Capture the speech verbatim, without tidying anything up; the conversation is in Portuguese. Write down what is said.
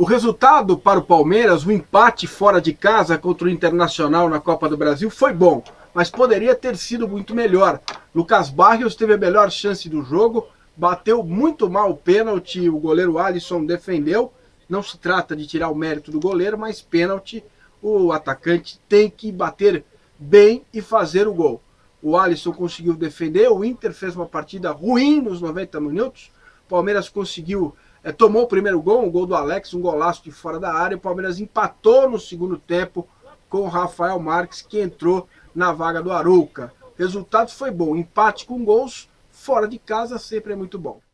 O resultado para o Palmeiras, o empate fora de casa contra o Internacional na Copa do Brasil foi bom, mas poderia ter sido muito melhor. Lucas Barrios teve a melhor chance do jogo, bateu muito mal o pênalti, o goleiro Alisson defendeu. Não se trata de tirar o mérito do goleiro, mas pênalti, o atacante tem que bater bem e fazer o gol. O Alisson conseguiu defender, o Inter fez uma partida ruim nos noventa minutos, o Palmeiras conseguiu... É, tomou o primeiro gol, um gol do Alex, um golaço de fora da área. O Palmeiras empatou no segundo tempo com o Rafael Marques, que entrou na vaga do Arouca. O resultado foi bom, empate com gols, fora de casa sempre é muito bom.